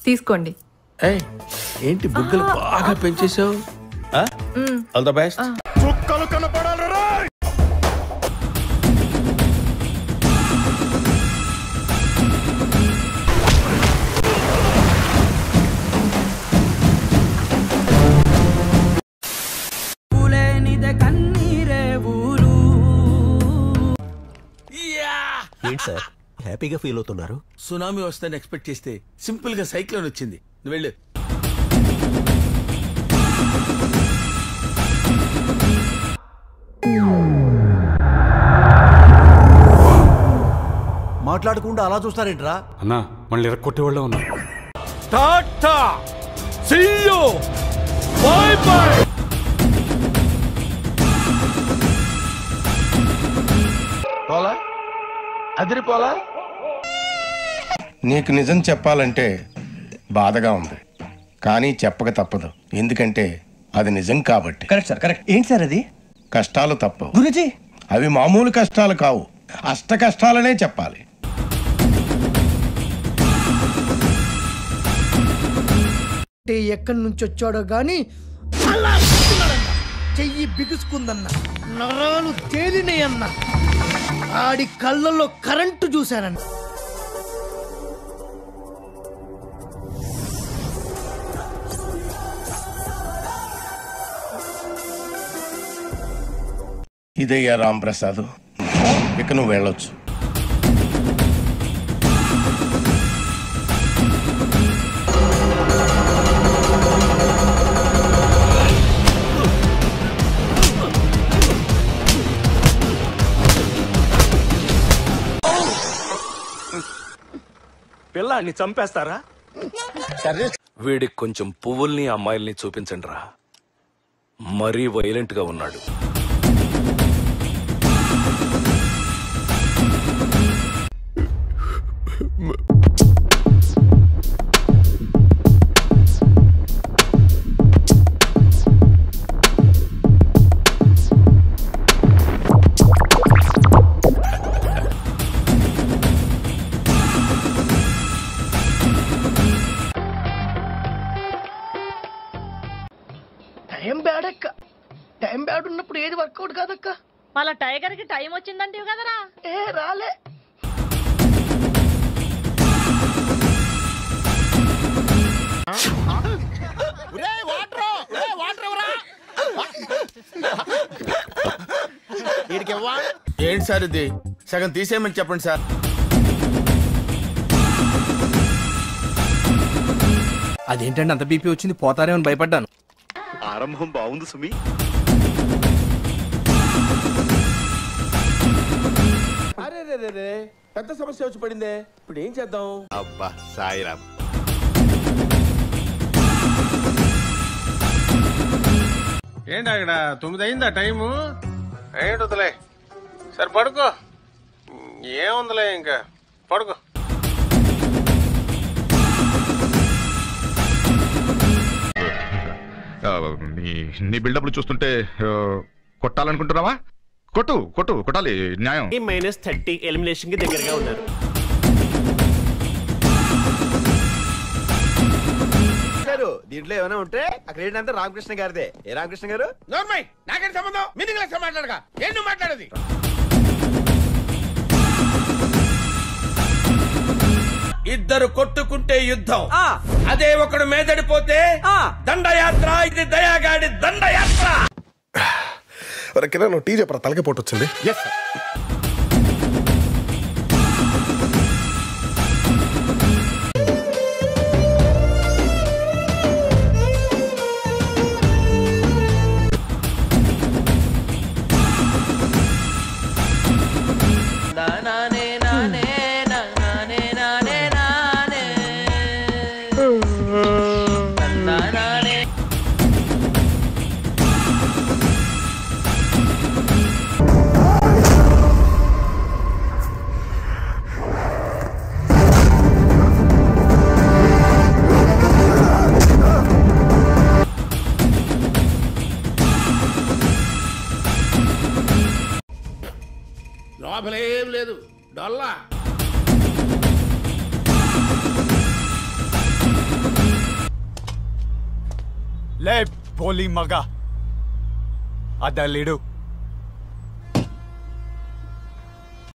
తీసుకోండి. ఏంటి బుగ్గలు బాగా పెంచేసావు? All the best. చుక్కలు కనపడాలిరా. ఏంటి సార్ హ్యాపీగా ఫీల్ అవుతున్నారు? సునామీ వస్తుందని ఎక్స్పెక్ట్ చేస్తే సింపుల్ గా సైక్లోన్ వచ్చింది. నువ్వు వెళ్ళు. మాట్లాడకుండా అలా చూస్తారేంట్రా? అన్నా మళ్ళీ ఎరక్కొట్టేవాళ్ళ ఉన్నా. Tata see you bye bye. పోలా అదిరిపోలా. నీకు నిజం చెప్పాలంటే బాధగా ఉంది, కానీ చెప్పక తప్పదు. ఎందుకంటే అది నిజం కాబట్టి. Correct sir, correct. ఏంటి సార్ అది? కష్టాలు తప్పవు గురుజీ. అవి మామూలు కష్టాలు కావు, అష్ట కష్టాలనే చెప్పాలి. ఎక్కడి నుంచి వచ్చాడో గాని చెయ్యి బిగుసుకుందన్న, నరాలు తేలినాయన్న, ఆడి కళ్ళల్లో కరెంటు చూశానన్న. ఇదయ్యా రాంప్రసాద్, ఇక నువ్వు వెళ్ళొచ్చు. పిల్లాన్ని చంపేస్తారా? వీడికి కొంచెం పువ్వుల్ని అమ్మాయిల్ని చూపించండి రా, మరీ వైలెంట్ గా ఉన్నాడు. టైం బ్యాడ్ ఉన్నప్పుడు ఏది వర్కౌట్ కాదక్క. వాళ్ళ టైగర్ కి టైం వచ్చిందంటే కదరా. రాలే. ఏంటి సార్ ఇది? సగం తీసేయమని చెప్పండి సార్. అదేంటండి అంత బీపీ వచ్చింది? పోతారేమని భయపడ్డాను. ఆరంభం బాగుంది సుమి. అరే పెద్ద సమస్య వచ్చి పడిందే, ఇప్పుడు ఏం చేద్దాం? అబ్బా సాయిరామ్. ఏంటి అక్కడ 9 అయిందా టైము? ఏంటి వదిలే, సరే పడుకో. ఏముందిలే ఇంకా పడుకో. నీ బిల్డప్లు చూస్తుంటే కొట్టాలనుకుంటున్నావా? కొట్టాలి, న్యాయం. -30 ఎలిమినేషన్ కి దగ్గరగా ఉన్నారు. దీంట్లో ఏమైనా ఉంటే అక్కడ ఏంటంటే రామకృష్ణ గారిదే. ఏ రామకృష్ణ గారు? నాకేం సంబంధం? మీనింగ్ లెక్క మాట్లాడగా ఏం నువ్వు మాట్లాడేది? ఇద్దరు కొట్టుకుంటే యుద్ధం, అదే ఒకడు మేదడిపోతే దండయాత్ర. ఇది దయాగాడి దండయాత్ర. నువ్వు టీ చెప్పరా, తలకి పోటు వచ్చింది. లోపలేం లేదు, డొల్లా. లే పోలి మగ అదలీడు